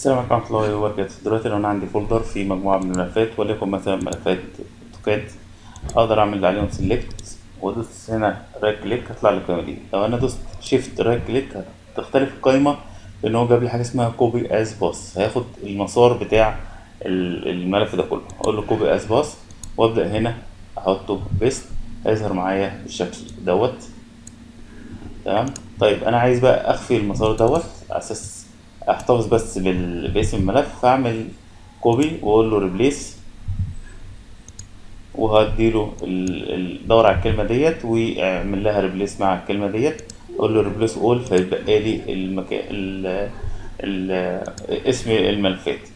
السلام عليكم ورحمة الله وبركاته. دلوقتي لو أنا عندي فولدر فيه مجموعة من الملفات وليكن مثلا ملفات أوتوكاد، أقدر أعمل عليهم سيلكت وأدوس هنا رايت كليك هتطلع لي القايمة دي. لو أنا دوست شيفت رايت كليك هتختلف القايمة، لأن هو جاب لي حاجة اسمها كوبي أز باس، هياخد المسار بتاع الملف ده كله. أقول له كوبي أز باس وأبدأ هنا أحطه بيست، هيظهر معايا بالشكل دوت. تمام. طيب انا عايز بقى اخفي المسار دوت على اساس احتفظ بس باسم الملف، فاعمل كوبي واقول له ريبليس، وهديله دور على الكلمه ديت واعمل لها ريبليس مع الكلمه ديت. اقول له ريبليس اول، فيتبقى لي المكان اسم الملفات.